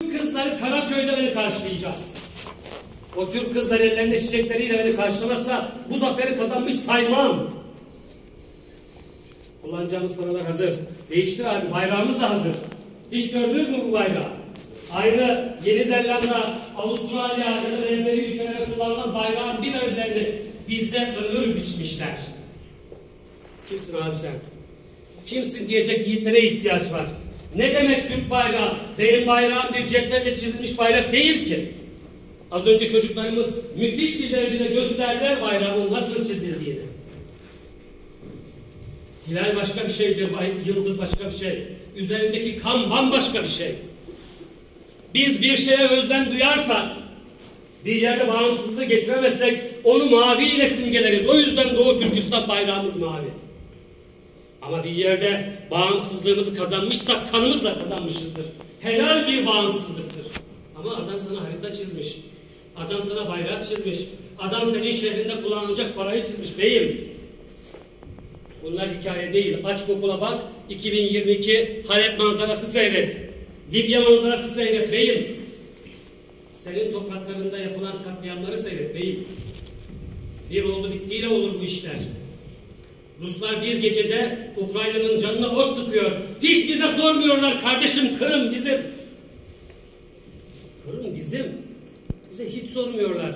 Türk kızları Karaköy'de beni karşılayacak. O Türk kızları ellerinde çiçekleriyle beni karşılamazsa bu zaferi kazanmış saymam. Kullanacağımız paralar hazır. Değiştir abi, bayrağımız da hazır. Hiç gördünüz mü bu bayrağı? Aynı Yeni Zelanda, Avustralya ya da benzeri ülkelerde kullanılan bayrağın bir benzerini bize ömür biçmişler. Kimsin abi sen? Kimsin diyecek yiğitlere ihtiyaç var. Ne demek Türk bayrağı? Benim bayrağım bir ceplerle çizilmiş bayrak değil ki. Az önce çocuklarımız müthiş bir derecede gösterdiler bayrağın nasıl çizildiğini. Hilal başka bir şeydir, yıldız başka bir şey. Üzerindeki kan bambaşka bir şey. Biz bir şeye özlem duyarsak, bir yerde bağımsızlığı getiremezsek onu maviyle simgeleriz. O yüzden Doğu Türkistan bayrağımız mavi. Ama bir yerde bağımsızlığımızı kazanmışsak kanımızla kazanmışızdır. Helal bir bağımsızlıktır. Ama adam sana harita çizmiş. Adam sana bayrak çizmiş. Adam senin şehrinde kullanılacak parayı çizmiş beyim. Bunlar hikaye değil. Aç Google'a bak. 2022 Halep manzarası seyret. Libya manzarası seyret beyim. Senin topraklarında yapılan katliamları seyret beyim. Bir oldu bittiyle olur bu işler. Ruslar bir gecede Ukrayna'nın canına ot tıkıyor. Hiç bize sormuyorlar kardeşim, Kırım bizim. Kırım bizim. Bize hiç sormuyorlar.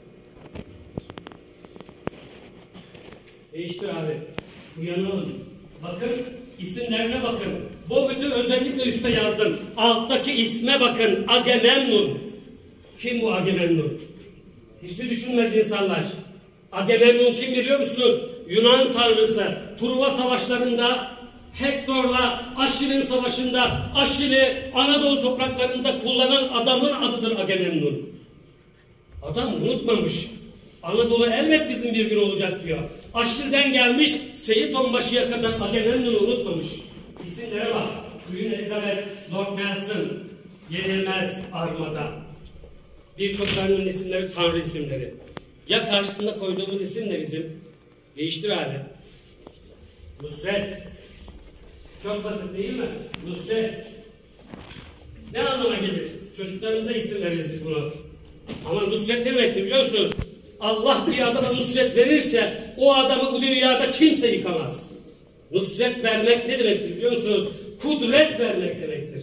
Değiştir abi. Uyanalım. Bakın isimlerine bakın. Bu bütün özellikle üstte yazdım. Alttaki isme bakın. Agamemnon. Kim bu Agamemnon? Hiç mi düşünmez insanlar? Agamemnon kim biliyor musunuz? Yunan tanrısı. Truva savaşlarında Hektor'la Aşil'in savaşında Aşil'i Anadolu topraklarında kullanan adamın adıdır Agamemnon. Adam unutmamış. Anadolu elbet bizim bir gün olacak diyor. Aşil'den gelmiş Seyit Onbaşı'ya kadar Agamemnon'u unutmamış. İsimlere bak. Queen Elizabeth, Lord Nelson, Yenilmez Armada. Birçoklarının isimleri tanrı isimleri. Ya karşısında koyduğumuz isim de bizim? Değiştir abi. Nusret. Çok basit değil mi? Nusret. Ne anlama gelir? Çocuklarımıza isim veririz biz bunu. Ama Nusret ne demektir biliyor musunuz? Allah bir adama nusret verirse o adamı bu dünyada kimse yıkamaz. Nusret vermek ne demektir biliyor musunuz? Kudret vermek demektir.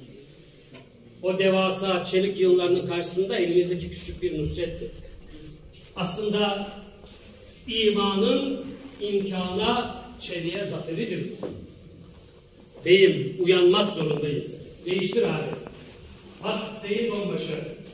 O devasa çelik yığınlarının karşısında elimizdeki küçük bir nusrettir. Aslında imanın imkana çeliğe zaferidir. Beyim, uyanmak zorundayız. Değiştir abi. Bak Seyit Onbaşı.